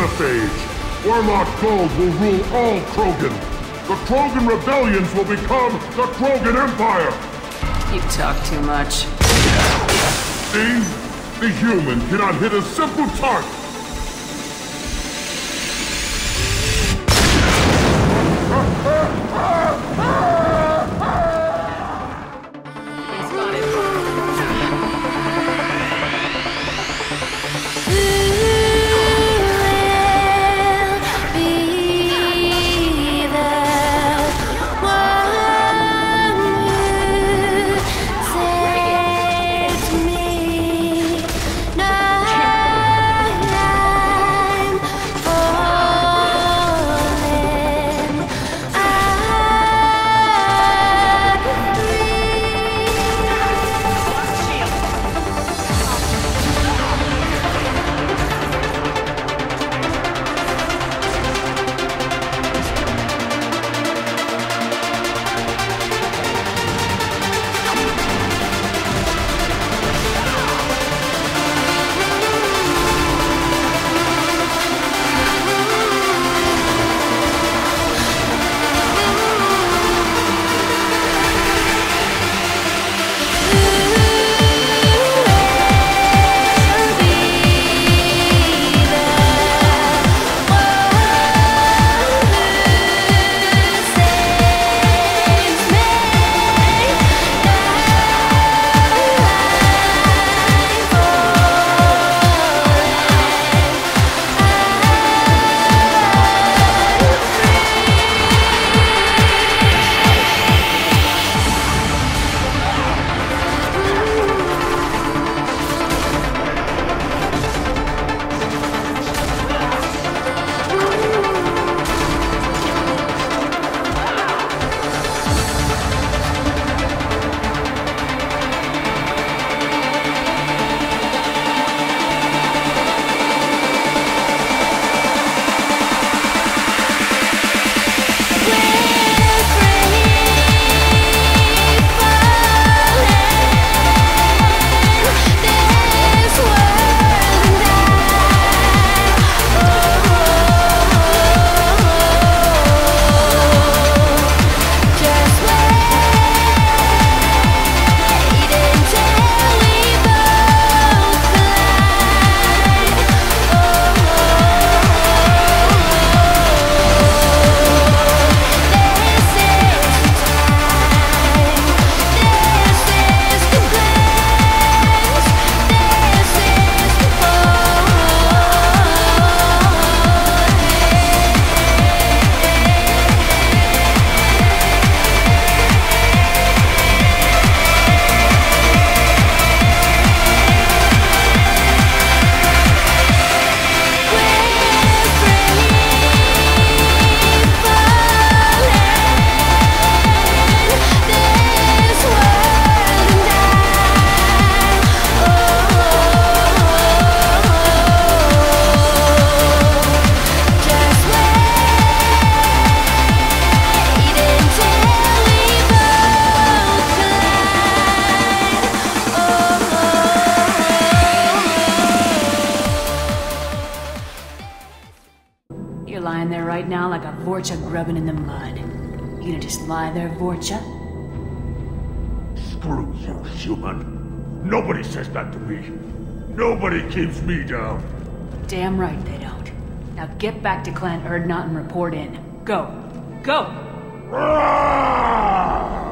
xenophage. Weyrloc gold will rule all Krogan. The Krogan rebellions will become the Krogan Empire. You talk too much. See? The human cannot hit a simple target. Vorcha grubbing in the mud. You gonna just lie there, Vorcha? Screw you, human. Nobody says that to me. Nobody keeps me down. Damn right they don't. Now get back to Clan Erdnot and report in. Go. Go! Ah!